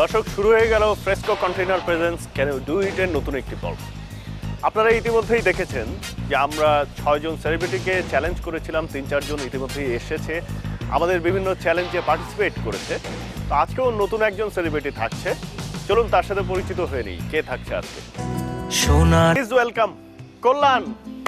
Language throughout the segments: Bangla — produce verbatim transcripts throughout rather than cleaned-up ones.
দর্শক, শুরু হয়ে গেল Fresco container presents can you do it এর নতুন একটি পর্ব। আপনারা ইতিমধ্যেই দেখেছেন যে আমরা ছয়জন সেলিব্রিটিকে চ্যালেঞ্জ করেছিলাম, তিন চারজন ইতিমধ্যেই এসেছে, আমাদের বিভিন্ন চ্যালেঞ্জে পার্টিসিপেট করেছে। তো আজকেও নতুন একজন সেলিব্রিটি থাকছে, চলুন তার সাথে পরিচিত হয়ে নিই কে থাকছে আজকে। সোনা please welcome Kalyan.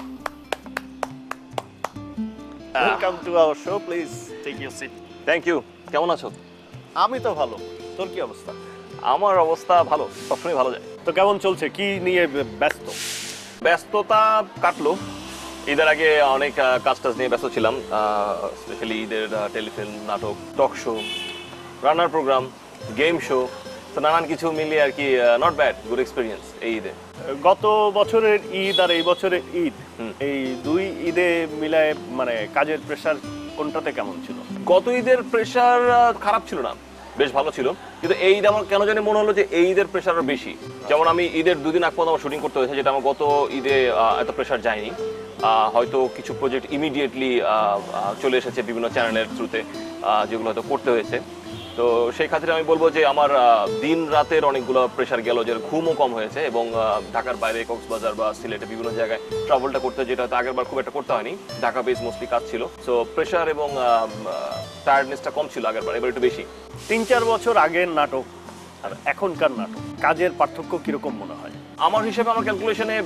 Welcome to our show, please take your seat. Thank you. কেমন আছো? আমি তো ভালো, তোর কি অবস্থা? আমার অবস্থা ভালো, সবসময় ভালো যায়। তো কেমন চলছে, কি নিয়ে ব্যস্ত? ব্যস্ততা কাটলো, ঈদের আগে অনেক কাজ টাজ নিয়ে ব্যস্ত ছিলাম, স্পেশালি ঈদের টেলিফিল্ম, নাটক, টক শো, রান্নার প্রোগ্রাম, গেম শো, তো নানান কিছু মিলিয়ে আর কি নট ব্যাড, গুড এক্সপিরিয়েন্স এই ঈদে। গত বছরের ঈদ আর এই বছরের ঈদ, এই দুই ঈদে মিলায় মানে কাজের প্রেশার কোনটাতে কেমন ছিল? গত ঈদের প্রেশার খারাপ ছিল না, বেশ ভালো ছিল, কিন্তু এই ঈদ আমার কেন জানি মনে হলো যে এই ঈদের প্রেশার বেশি। যেমন আমি ঈদের দুদিন আগ পর্যন্ত আমার শুটিং করতে হয়েছে, যেটা আমার গত ঈদে এত প্রেশার যায়নি। হয়তো কিছু প্রজেক্ট ইমিডিয়েটলি চলে এসেছে বিভিন্ন চ্যানেলের থ্রুতে, যেগুলো হয়তো করতে হয়েছে। তো সেই ক্ষেত্রে আমি বলবো যে আমার দিন রাতের অনেকগুলো প্রেশার গেল, যে ঘুমও কম হয়েছে, এবং ঢাকার বাইরে কক্সবাজার বা সিলেটে বিভিন্ন জায়গায় ট্রাভেলটা করতে, যেটা হয়তো আগের বার খুব একটা করতে হয়নি, ঢাকা বেস মোস্টলি কাজ ছিল। সো প্রেশার এবং টায়ার্ডনেসটা কম ছিল আগের বার, এবার একটু বেশি। তিন চার বছর আগের নাটক আর এখনকার নাটক, কাজের পার্থক্য কিরকম মনে হয়? আমার হিসেবে, আমার ক্যালকুলেশনে,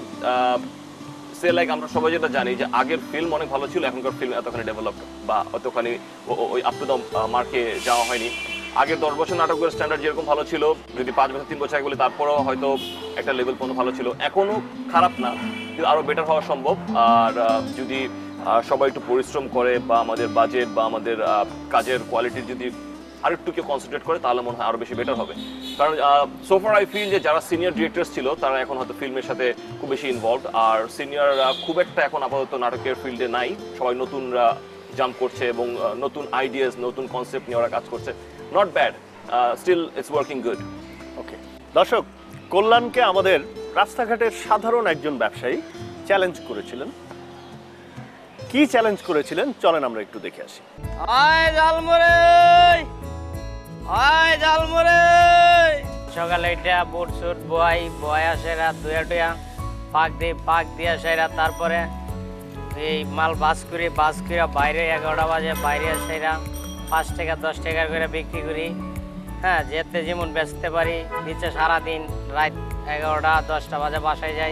সে লাইক আমরা সবাই যেটা জানি যে আগের ফিল্ম অনেক ভালো ছিল, এখনকার ফিল্ম এতখানি ডেভেলপড বা অতখানি ওই আপ টু দ্য মার্কে যাওয়া হয়নি। আগের দশ বছর নাটকের স্ট্যান্ডার্ড যেরকম ভালো ছিল, যদি পাঁচ বছর তিন বছর আগে বলি, তারপরেও হয়তো একটা লেভেল পর্যন্ত ভালো ছিল। এখনও খারাপ না, কিন্তু আরও বেটার হওয়া সম্ভব। আর যদি সবাই একটু পরিশ্রম করে, বা আমাদের বাজেট বা আমাদের কাজের কোয়ালিটির যদি আরেকটু কেউ কনসেন্ট্রেট করে, তাহলে মনে হয় আরও বেশি বেটার হবে। কারণ সোফার আই ফিল যে যারা সিনিয়র ডিরেক্টরস ছিল, তারা এখন হয়তো ফিল্মের সাথে খুব বেশি ইনভলভ, আর সিনিয়ররা খুব একটা এখন আপাতত নাটকের ফিল্ডে নাই। সবাই নতুনরা জাম্প করছে এবং নতুন আইডিয়াস, নতুন কনসেপ্ট নিয়ে ওরা কাজ করছে। Not bad, still it's working good. Okay দর্শক, কল্যাণকে আমাদের রাস্তাঘাটের সাধারণ একজন ব্যবসায়ী চ্যালেঞ্জ করেছিলেন। কি চ্যালেঞ্জ করেছিলেন চলেন আমরা একটু দেখে আসি। আয় জালমরে, আয় জালমরে। সকালে এটা বুট সুট বয় বয় আসে, রাত দুয়া টুয়া পাক দিয়ে পাক দিয়ে আসে, রাত তারপরে এই মাল বাস করি, বাস করে বাইরে এগারোটা বাজে বাইরে আসে, পাঁচ টাকা দশ টাকা করে বিক্রি করি। হ্যাঁ, যেতে যেমন বেচতে পারি, নিচে সারাদিন রাত এগারোটা দশটা বাজে বাসায় যাই।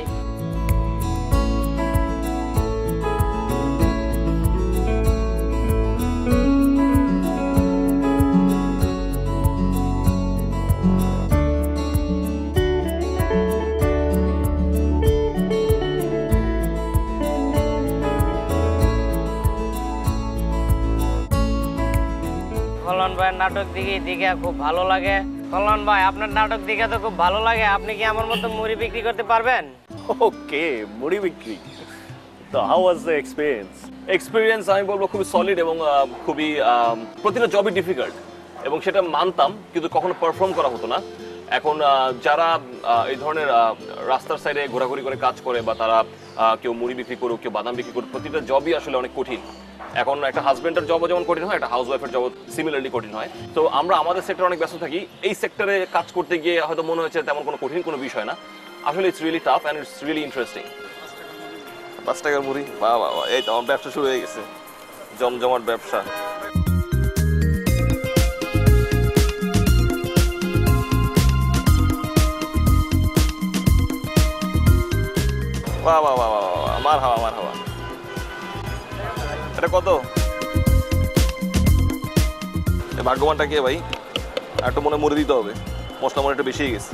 কল্যাণ ভাইয়ের নাটক দিকে দিকে খুব ভালো লাগে। কল্যাণ ভাই, আপনার নাটক দিকে তো খুব ভালো লাগে, আপনি কি আমার মতো মুড়ি বিক্রি করতে পারবেন? ওকে, মুড়ি বিক্রি। তো how was the experience? Experience আমি বলবো খুবই সলিড, এবং খুবই প্রতিটা জবই ডিফিকাল্ট, এবং সেটা মানতাম, কিন্তু কখনো পারফর্ম করা হতো না। এখন যারা এই ধরনের রাস্তার সাইডে ঘোরাঘুরি করে কাজ করে, বা তারা কেউ মুড়ি বিক্রি করুক, কেউ বাদাম বিক্রি করুক, প্রতিটা জবই আসলে অনেক কঠিন। এখন একটা হাজবেন্ডের জবও যেমন কঠিন হয়, একটা হাউস ওয়াইফের জব সিমিলারলি কঠিন হয়। তো আমরা আমাদের সেক্টরে অনেক ব্যস্ত থাকি, এই সেক্টরে কাজ করতে গিয়ে হয়তো মনে হচ্ছে তেমন কোনো কঠিন কোনো বিষয় না। আসলে it's really tough and it's really interesting. পাঁচ টাকার মুড়ি, বাহ বাহ, এই তো আমার ব্যবসা শুরু হয়ে গেছে, জমজমাট ব্যবসা। বাহ বাহ বাহ বাহ, আমার হাওয়া, আমার হাওয়া। এটা কত? ভাগ্যবানটা কে ভাই? একটু মনে মুড়ি দিতে হবে, মশলা মনে একটু বেশি গেছে।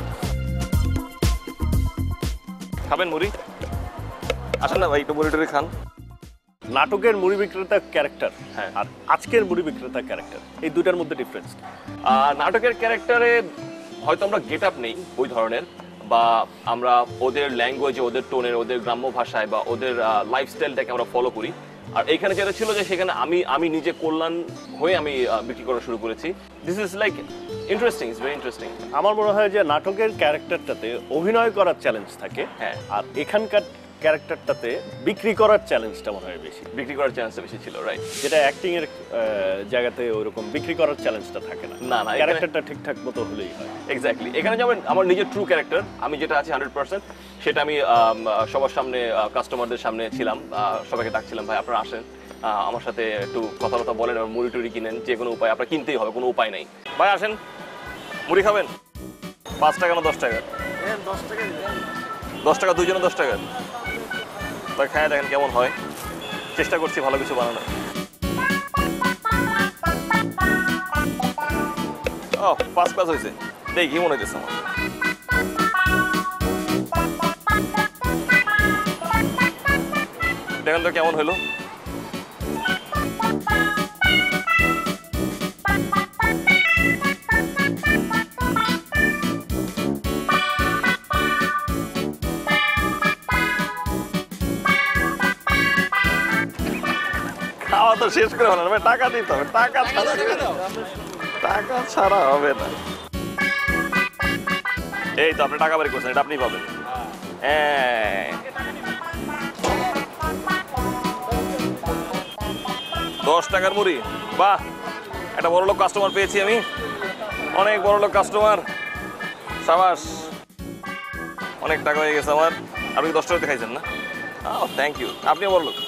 খাবেন মুড়ি? আসেন না ভাই, একটু মুড়ি টুড়ি খান। নাটকের মুড়ি বিক্রেতা ক্যারেক্টার, হ্যাঁ, আর আজকের মুড়ি বিক্রেতা ক্যারেক্টার, এই দুটার মধ্যে ডিফারেন্স? নাটকের ক্যারেক্টারে হয়তো আমরা গেট আপ নেই ওই ধরনের, বা আমরা ওদের ল্যাঙ্গুয়েজে, ওদের টোনের, ওদের গ্রাম্য ভাষায় বা ওদের লাইফস্টাইলটাকে আমরা ফলো করি। আর এখানে যেটা ছিল যে সেখানে আমি আমি নিজে কল্যাণ হয়ে আমি বিক্রি করা শুরু করেছি। This is like interesting, it's very interesting. আমার মনে হয় যে নাটকের ক্যারেক্টারটাতে অভিনয় করার চ্যালেঞ্জ থাকে, হ্যাঁ, আর এখানকার ক্যারেক্টারটাতে বিক্রি করার চ্যালেঞ্জটা মনে হয় বেশি, বিক্রি করার চান্সটা বেশি ছিল, রাইট? যেটা অ্যাক্টিং এর আহ, জায়গাতে ওইরকম বিক্রি করার চ্যালেঞ্জটা থাকে না। না, না, এখানে- ক্যারেক্টারটা ঠিকঠাক মতো হলেই হয়। এক্স্যাক্টলি। এখানে যেমন আমার নিজের ট্রু ক্যারেক্টার, আমি যেটা আছি হান্ড্রেড পার্সেন্ট সেটা আমি আম, সবার সামনে, কাস্টমারদের সামনে ছিলাম, আহ, সবাইকে ডাকছিলাম, ভাই আপনারা আসেন, আহ, আমার সাথে একটু কথাবার্তা বলেন, আর মুড়ি টুড়ি কিনেন, যে কোনো উপায় আপনার কিনতেই হবে, কোনো উপায় নেই। ভাই আসেন, মুড়ি খাবেন? পাঁচ টাকা না দশ টাকা? দশ টাকা, দুইজনে দশ টাকা। তাই খায় দেখেন কেমন হয়, চেষ্টা করছি ভালো কিছু বানানোর। ও পাঁচ ক্লাস হয়েছে, দেখি কি মনে হচ্ছে আমার। দেখেন তো কেমন হলো। খাওয়া তো শেষ করে হলো না, টাকা দিতে হবে, টাকা ছাড়া টাকা ছাড়া হবে না। এই তো আপনি টাকা বের করছেন, এটা আপনি পাবেন। হ্যাঁ, দশ টাকার মুড়ি, বাহ, একটা বড় লোক কাস্টমার পেয়েছি আমি, অনেক বড় লোক কাস্টমার, সাবাস, অনেক টাকা হয়ে গেছে আমার। আপনি দশ টাকাতে খাইছেন না? ও থ্যাংক ইউ, আপনিও বড় লোক।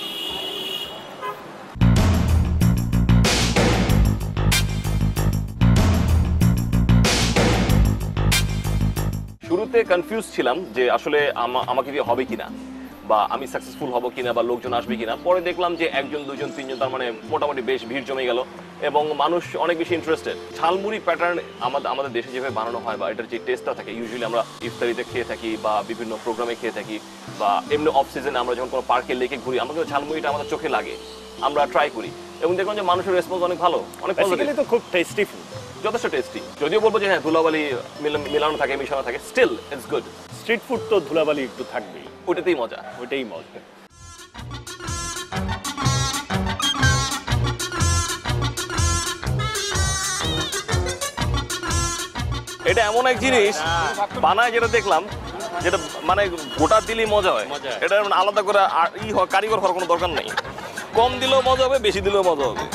শুরুতে কনফিউজ ছিলাম যে আসলে আমা- আমাকে দিয়ে হবে কিনা, বা আমি সাকসেসফুল হব কিনা, বা লোকজন আসবে কিনা। পরে দেখলাম যে একজন দুজন তিনজন, তার মানে মোটামুটি বেশ ভিড় জমে গেল এবং মানুষ অনেক বেশি ইন্টারেস্টেড। ঝালমুড়ি প্যাটার্ন আমাদের আমাদের দেশে যেভাবে বানানো হয় বা এটার যে টেস্টটা থাকে, ইউজুয়ালি আমরা ইফতারিতে খেয়ে থাকি বা বিভিন্ন প্রোগ্রামে খেয়ে থাকি, বা এমনি অফ সিজনে আমরা যখন কোনো পার্কে লেকে ঘুরি, আমাকে ঝালমুড়িটা আমাদের চোখে লাগে, আমরা ট্রাই করি এবং দেখলাম যে মানুষের রেসপন্স অনেক ভালো, অনেক পজিটিভ, বেসিক্যালি তো খুব টেস্টি ফুড, যথেষ্ট টেস্টি। যদিও বলবো যে হ্যাঁ ধুলাবালি মিল- মিলানো থাকে, মিশানো থাকে, still it's good. Street food তো ধুলাবালি একটু থাকবেই, ওটাতেই মজা। ওইটাই মজা। এটা এমন এক জিনিস বানায় যেটা দেখলাম, যেটা মানে গোটা দিলেই মজা হয়। মজা হয়। এটা মানে আলাদা করে আর ই হয়, কারিগর হওয়ার কোনো দরকার নেই। কম দিলেও মজা হবে, বেশি দিলেও মজা হবে।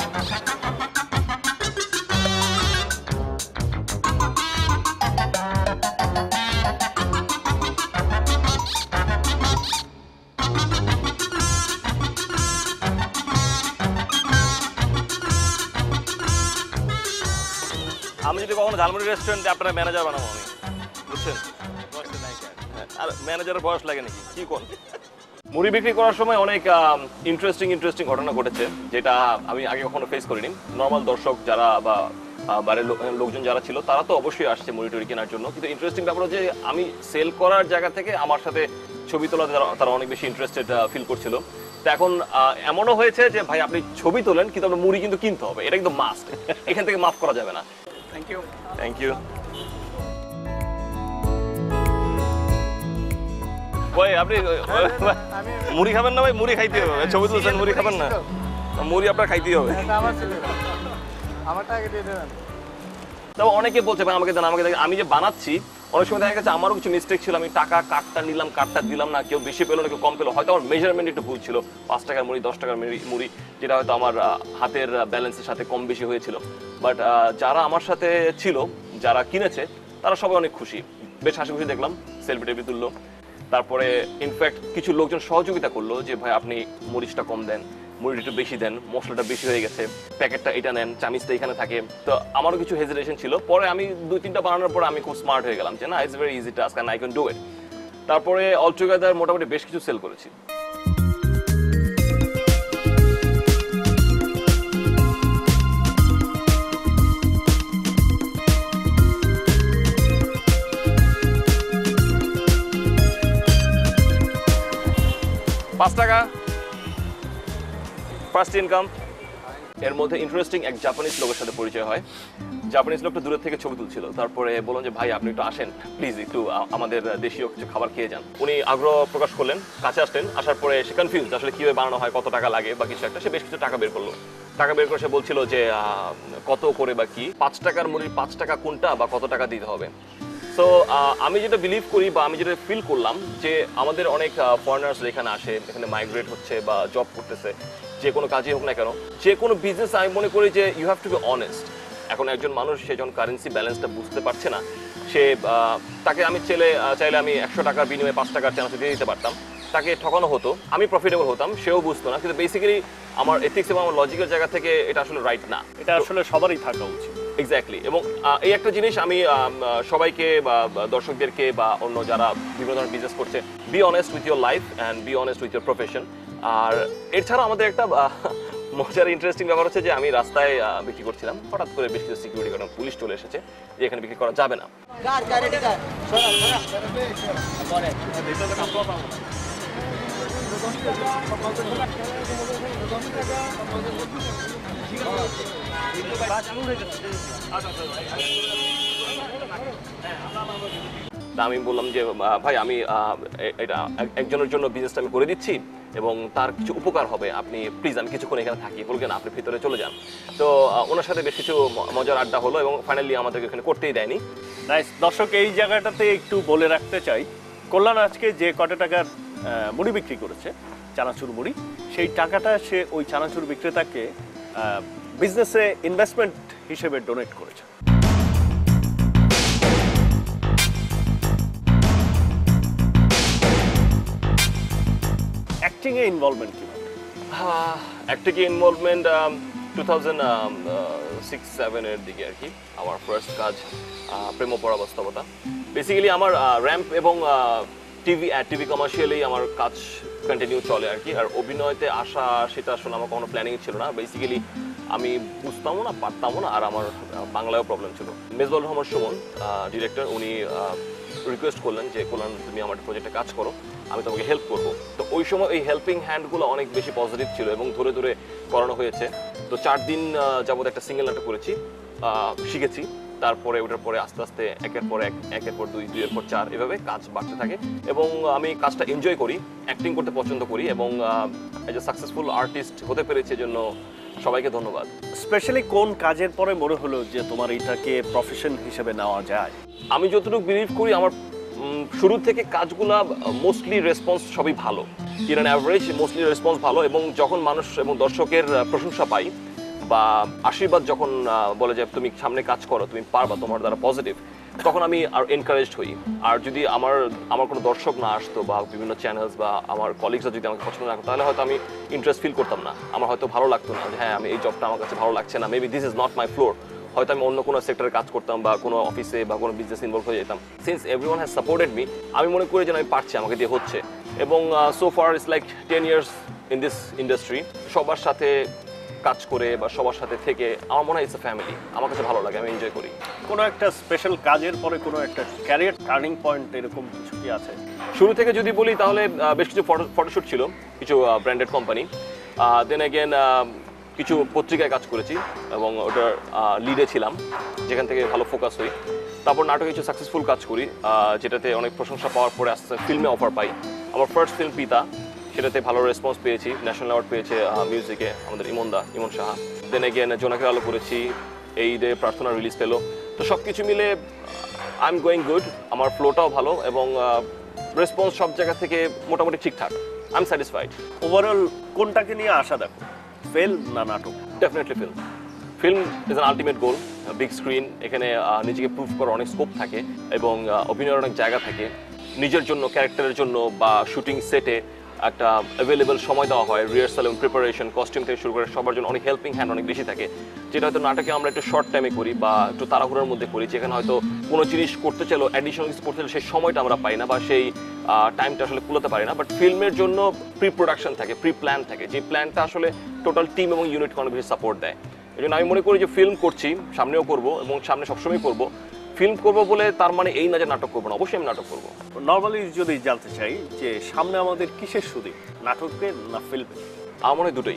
আমি যদি কখনো ঝালমুড়ি রেস্টুরেন্টে আপনারা ম্যানেজার বানাবো আমি, বুঝছেন? হ্যাঁ, আর ম্যানেজারের বয়স লাগে নাকি, কি কোন? মুড়ি বিক্রি করার সময় অনেক ইন্টারেস্টিং ইন্টারেস্টিং ঘটনা ঘটেছে, যেটা আমি আগে কখনো ফেস করিনি। নর্মাল দর্শক যারা বা আহ, বাইরের লোক- লোকজন যারা ছিল, তারা তো অবশ্যই আসছে মুড়ি টুড়ি কেনার জন্য, কিন্তু ইন্টারেস্টিং ব্যাপার হচ্ছে আমি সেল করার জায়গা থেকে আমার সাথে ছবি তোলাতে তারা- তারা অনেক বেশি ইন্টারেস্টেড ফিল করছিল। তো এখন আহ, এমনও হয়েছে যে ভাই আপনি ছবি তোলেন, কিন্তু আপনার মুড়ি কিন্তু কিনতে হবে, এটা কিন্তু মাস্ট, এখান থেকে মাফ করা যাবে না। Thank you, thank you. ভাই আপনি মুড়ি খাবেন না? ভাই মুড়ি খাইতে হবে, ছবি তুলছেন, মুড়ি খাবেন না? মুড়ি আপনার খাইতেই হবে। তবে অনেকে বলছে ভাই আমাকে দেন, আমাকে দেন। আমি যে বানাচ্ছি, অনেক সময় দেখা গেছে আমারও কিছু মিস্টেক ছিল, আমি টাকা কার্ডটা নিলাম, কার্ডটা দিলাম না, কেউ বেশি পেলো না, কেউ কম পেলো, হয়তো আমার মেজারমেন্ট একটু ভুল ছিল, পাঁচ টাকার মুড়ি দশ টাকার মুড়ি মুড়ি যেটা হয়তো আমার আহ, হাতের ব্যালেন্সের সাথে কম বেশি হয়েছিল। বাট যারা আমার সাথে ছিল, যারা কিনেছে, তারা সবাই অনেক খুশি, বেশ হাসি খুশি দেখলাম, সেলফি টেলফি তুললো। তারপরে ইনফ্যাক্ট কিছু লোকজন সহযোগিতা করলো যে ভাই আপনি মরিচটা কম দেন, মুড়িটা একটু বেশি দেন, মশলাটা বেশি হয়ে গেছে, প্যাকেটটা এটা নেন, চামিচটা এখানে থাকে। তো আমারও কিছু হেজিটেশন ছিল, পরে আমি দুই তিনটা বানানোর পরে আমি খুব স্মার্ট হয়ে গেলাম যে না, it's very easy task and I can do it. তারপরে অল টুগেদার মোটামুটি বেশ কিছু সেল করেছি। পাঁচ টাকা ফার্স্ট ইনকাম। এর মধ্যে ইন্টারেস্টিং এক জাপানিজ লোকের সাথে পরিচয় হয়। জাপানিজ লোকটা দূরের থেকে ছবি তুলছিল, তারপরে বললাম যে ভাই আপনি একটু আসেন প্লিজ, একটু আ- আমাদের দেশীয় কিছু খাবার খেয়ে যান। উনি আগ্রহ প্রকাশ করলেন, কাছে আসলেন, আসার পরে সে কনফিউজ আসলে কিভাবে বানানো হয়, কত টাকা লাগে বা কিছু একটা। সে বেশ কিছু টাকা বের করলো, টাকা বের করে সে বলছিল যে আহ, কত করে বা কি, পাঁচ টাকার মুড়ির পাঁচ টাকা কোনটা বা কত টাকা দিতে হবে। সো আমি যেটা বিলিভ করি বা আমি যেটা ফিল করলাম যে আমাদের অনেক ফরেনার্স এখানে আসে, এখানে মাইগ্রেট হচ্ছে বা জব করতেছে, যে কোনো কাজই হোক না কেন, যে কোনো বিজনেস আমি মনে করি যে you have to be honest. এখন একজন মানুষ সে যখন কারেন্সি ব্যালেন্সটা বুঝতে পারছে না, সে তাকে আমি চাইলে চাইলে আমি একশো টাকার বিনিময়ে পাঁচ টাকার চান্স দিয়ে দিতে পারতাম, তাকে ঠকানো হতো, আমি প্রফিটেবল হতাম, সেও বুঝতো না। কিন্তু বেসিক্যালি আমার এথিক্স এবং আমার লজিক্যাল জায়গা থেকে এটা আসলে রাইট না। এটা আসলে সবারই থাকা উচিত। এক্স্যাক্টলি। এবং এই একটা জিনিস আমি সবাইকে বা দর্শকদেরকে বা অন্য যারা বিভিন্ন ধরনের বিজনেস করছে, be honest with your life and be honest with your profession. আর এছাড়াও আমাদের একটা মজার ইন্টারেস্টিং ব্যাপার হচ্ছে যে আমি রাস্তায় বিক্রি করছিলাম, হঠাৎ করে বেশ কিছু সিকিউরিটি গার্ড পুলিশ চলে এসেছে যে এখানে বিক্রি করা যাবে না। আমি বললাম যে ভাই আমি এটা একজনের জন্য বিজনেসটা আমি করে দিচ্ছি এবং তার কিছু উপকার হবে, আপনি প্লিজ আমি কিছুক্ষণ এখানে থাকি, বলবেন আপনি ভিতরে চলে যান। তো ওনার সাথে বেশ কিছু মজার আড্ডা হলো এবং ফাইনালি আমাদেরকে এখানে করতেই দেয়নি। নাইস। দর্শক, এই জায়গাটাতে একটু বলে রাখতে চাই, কল্যাণ আজকে যে কত টাকার মুড়ি বিক্রি করেছে, চানাচুর মুড়ি, সেই টাকাটা সে ওই চানাচুর বিক্রেতাকে বিজনেসে ইনভেস্টমেন্ট হিসেবে ডোনেট করেছে। অ্যাক্টিং এ ইনভলভমেন্ট কিভাবে? অ্যাক্টিং এ ইনভলভমেন্ট টু থাউজেন্ড সিক্স সেভেনের দিকে আর কি আমার ফার্স্ট কাজ প্রেম পরাবাস্তবতা। বেসিক্যালি আমার র্যাম্প এবং টিভি টিভি কমার্শিয়ালেই আমার কাজ কন্টিনিউ চলে আর কি। আর অভিনয়তে আসা সেটা আসলে আমার কোনো প্ল্যানিং ছিল না। বেসিক্যালি আমি বুঝতামও না, পারতামও না, আর আমার বাংলায়ও প্রবলেম ছিল। মেজবাউল রহমান সুমন ডিরেক্টর, উনি রিকোয়েস্ট করলেন যে কল্যাণ তুমি আমার প্রজেক্টে কাজ করো, আমি তোমাকে হেল্প করবো। তো ওই সময় এই হেল্পিং হ্যান্ডগুলো অনেক বেশি পজিটিভ ছিল এবং ধরে ধরে করানো হয়েছে। তো চার দিন যাবত একটা সিঙ্গেল নাটক করেছি, শিখেছি। তারপরে ওটার পরে আস্তে আস্তে একের পর এক, একের পর দুই, দুইয়ের পর চার, এভাবে কাজ বাড়তে থাকে এবং আমি কাজটা এনজয় করি, অ্যাক্টিং করতে পছন্দ করি এবং এজ এ সাকসেসফুল আর্টিস্ট হতে পেরেছি। এজন্য সবাইকে ধন্যবাদ। স্পেশালি কোন কাজের পরে মনে হলো যে তোমার এটাকে প্রফেশন হিসেবে নেওয়া যায়? আমি যতটুকু বিলিভ করি আমার শুরু থেকে কাজগুলা মোস্টলি রেসপন্স সবই ভালো, in an average mostly response ভালো। এবং যখন মানুষ এবং দর্শকের প্রশংসা পাই বা আশীর্বাদ যখন বলে যে তুমি সামনে কাজ করো, তুমি পারবা, তোমার দ্বারা পজিটিভ, তখন আমি আর এনকারেজড হই। আর যদি আমার আমার কোনো দর্শক না আসতো বা বিভিন্ন চ্যানেলস বা আমার কলিগসরা যদি আমাকে পছন্দ না করতো, তাহলে হয়তো আমি ইন্টারেস্ট ফিল করতাম না, আমার হয়তো ভালো লাগতো না যে হ্যাঁ আমি এই জবটা আমার কাছে ভালো লাগছে না, maybe this is not my floor, হয়তো আমি অন্য কোনো সেক্টরে কাজ করতাম বা কোনো অফিসে বা কোনো বিজনেস ইনভলভ হয়ে যেতাম। Since everyone has supported me, আমি মনে করি যে আমি পারছি, আমাকে দিয়ে হচ্ছে। এবং so far it's like ten years in this industry, সবার সাথে কাজ করে বা সবার সাথে থেকে আমার মনে হয় ইটস এ ফ্যামিলি, আমার কাছে ভালো লাগে, আমি এনজয় করি। কোনো একটা স্পেশাল কাজের পরে কোনো একটা ক্যারিয়ার টার্নিং পয়েন্ট এরকম কিছু কি আছে? শুরু থেকে যদি বলি তাহলে বেশ কিছু ফটো ফটোশ্যুট ছিল, কিছু ব্র্যান্ডেড কোম্পানি, দেন অ্যাগেন কিছু পত্রিকায় কাজ করেছি এবং ওটার লিডে ছিলাম, যেখান থেকে ভালো ফোকাস হই। তারপর নাটকে কিছু সাকসেসফুল কাজ করি, যেটাতে অনেক প্রশংসা পাওয়ার পরে আস্তে আস্তে ফিল্মে অফার পাই। আমার ফার্স্ট ফিল্ম পিতা, সেটাতে ভালো রেসপন্স পেয়েছি, ন্যাশনাল অ্যাওয়ার্ড পেয়েছে মিউজিকে আমাদের ইমনদা, ইমন সাহা। দেন এগেন জোনাকের আলো করেছি, এই ঈদে প্রার্থনা রিলিজ পেলো। তো সব কিছু মিলে আই এম গোয়িং গুড, আমার ফ্লোটাও ভালো এবং রেসপন্স সব জায়গা থেকে মোটামুটি ঠিকঠাক, আই এম স্যাটিসফাইড। ওভারঅল কোনটাকে নিয়ে আশা দেখো, ফিল্ম না নাটক? Definitely film. Film is an ultimate goal, big screen, এখানে নিজেকে প্রুভ করার অনেক স্কোপ থাকে এবং অভিনয়ের অনেক জায়গা থাকে। নিজের জন্য, ক্যারেক্টারের জন্য বা শুটিং সেটে একটা অ্যাভেলেবল সময় দেওয়া হয়, রিহার্সাল এবং প্রিপারেশন, কস্টিউম থেকে শুরু করে সবার জন্য অনেক হেল্পিং হ্যান্ড অনেক বেশি থাকে, যেটা হয়তো নাটকে আমরা একটু শর্ট টাইমে করি বা একটু তাড়াহুড়োর মধ্যে করি, যেখানে হয়তো কোনো জিনিস করতে চাইলেও অ্যাডিশনাল কিছু করতে চাইলে সেই সময়টা আমরা পাই না বা সেই টাইমটা আসলে কুলাতে পারি না। বাট ফিল্মের জন্য প্রি প্রোডাকশন থাকে, প্রি প্ল্যান থাকে, যে প্ল্যানটা আসলে টোটাল টিম এবং ইউনিটকে অনেক বেশি সাপোর্ট দেয়। এই জন্য আমি মনে করি যে ফিল্ম করছি, সামনেও করব এবং সামনে সবসময় করব। ফিল্ম করবো বলে তার মানে এই না যে নাটক করবো না, অবশ্যই আমি নাটক করবো। নর্মালি যদি জানতে চাই যে সামনে আমাদের কিসের শুধু, নাটকে না ফিল্মে? আমার মনে হয় দুটোই।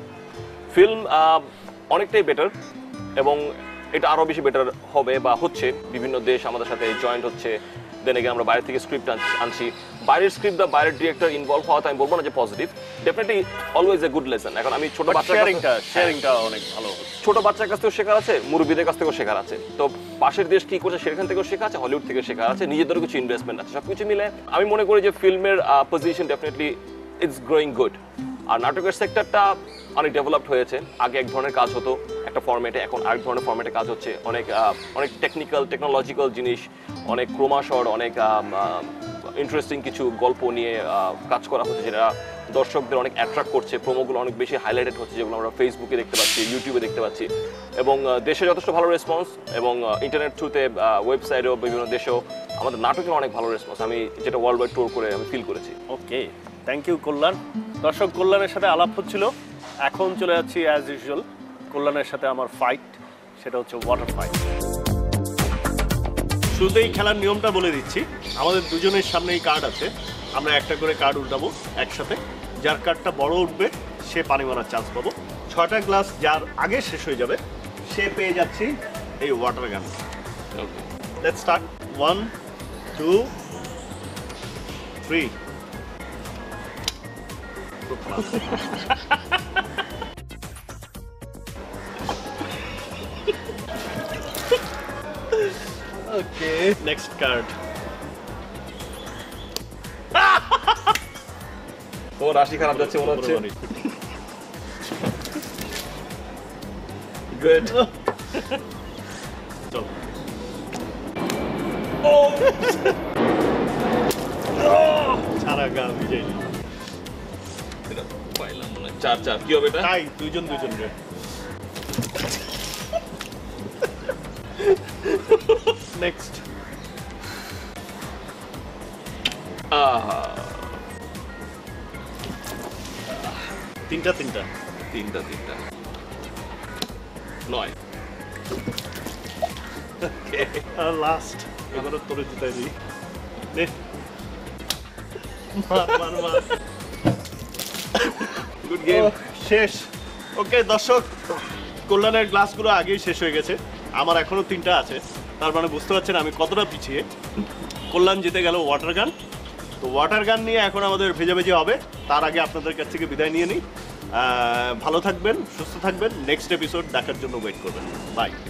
ফিল্ম অনেকটাই বেটার এবং এটা আরও বেশি বেটার হবে বা হচ্ছে, বিভিন্ন দেশ আমাদের সাথে জয়েন্ট হচ্ছে, দেন এগে আমরা বাইরে থেকে স্ক্রিপ্ট আনছি। বাইরের স্ক্রিপ্ট বা বাইরের ডিরেক্টর ইনভলভ হওয়া তো আমি বলবো না যে positive, definitely always a good lesson. এখন আমি ছোট বাচ্চার শেয়ারিংটা শেয়ারিংটা অনেক ভালো, ছোট বাচ্চার কাছ থেকেও শেখার আছে, মুরব্বীদের কাছ থেকেও শেখার আছে। তো পাশের দেশ কি করছে সেখান থেকেও শেখা আছে, হলিউড থেকে শেখার আছে, নিজেদেরও কিছু ইনভেস্টমেন্ট আছে, সবকিছু মিলে আমি মনে করি যে ফিল্মের position definitely it's growing good. আর নাটকের সেক্টরটা অনেক ডেভেলপড হয়েছে। আগে এক ধরনের কাজ হতো একটা ফরম্যাটে, এখন আরেক ধরনের ফরম্যাটে কাজ হচ্ছে। অনেক অনেক টেকনিক্যাল টেকনোলজিক্যাল জিনিস, অনেক ক্রোমাশর, অনেক ইন্টারেস্টিং কিছু গল্প নিয়ে কাজ করা হচ্ছে, যেটা দর্শকদের অনেক অ্যাট্রাক্ট করছে। প্রোমোগুলো অনেক বেশি হাইলাইটেড হচ্ছে, যেগুলো আমরা ফেসবুকে দেখতে পাচ্ছি, ইউটিউবে দেখতে পাচ্ছি। এবং দেশে যথেষ্ট ভালো রেসপন্স, এবং ইন্টারনেট থ্রুতে ওয়েবসাইটেও বিভিন্ন দেশেও আমাদের নাটকের অনেক ভালো রেসপন্স, আমি যেটা ওয়ার্ল্ড ওয়াইড ট্যুর করে আমি ফিল করেছি। Okay, thank you Kalyan. দর্শক, কল্যাণের সাথে আলাপ হচ্ছিল, এখন চলে যাচ্ছি অ্যাজ ইউজুয়াল কল্যাণের সাথে আমার ফাইট, সেটা হচ্ছে ওয়াটার ফাইট। শুরুতেই খেলার নিয়মটা বলে দিচ্ছি। আমাদের দুজনের সামনেই কার্ড আছে, আমরা একটা করে কার্ড উল্টাবো একসাথে, যার কার্ডটা বড় উঠবে সে পানি মারার চান্স পাবো। ছয়টা গ্লাস যার আগে শেষ হয়ে যাবে সে পেয়ে যাচ্ছি এই water gun. Let's start. One two three. Okay, next card. ও রাশি খারাপ যাচ্ছে মনে হচ্ছে। গুড। চল। সারা গা বিজয়। পাইলাম মনে হয় চার চার। কি হবে এটা? তাই দুইজন দুইজন রে। নেক্সট। আহা, তিনটা তিনটা তিনটা তিনটা নয়। আর লাস্ট, এবারে তোরে জিতাই দিই। নে, মার মার মার। Good game. শেষ। ওকে দর্শক, কল্যাণের গ্লাসগুলো আগেই শেষ হয়ে গেছে, আমার এখনো তিনটা আছে। তার মানে বুঝতে পারছেন আমি কতটা পিছিয়ে। কল্যাণ জিতে গেল ওয়াটার গান। তো ওয়াটার গান নিয়ে এখন আমাদের ভেজাভেজি হবে, তার আগে আপনাদের কাছ থেকে বিদায় নিয়ে নিই। ভালো থাকবেন, সুস্থ থাকবেন, নেক্সট এপিসোড দেখার জন্য ওয়েট করবেন। বাই।